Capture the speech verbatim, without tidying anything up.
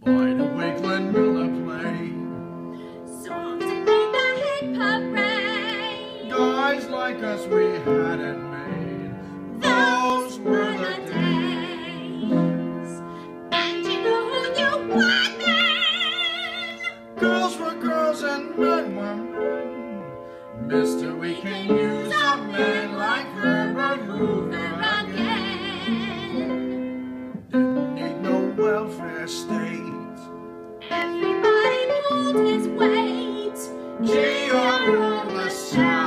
By the way Glenn Miller played songs that made the hit parade. Guys like us we hadn't made. Those were the days. And you know who you were then. Girls were girls and men were men. Mister, we can use a man like Herbert Hoover again. Didn't need no welfare state. Everybody pulled his weight. Gee, you're on the side.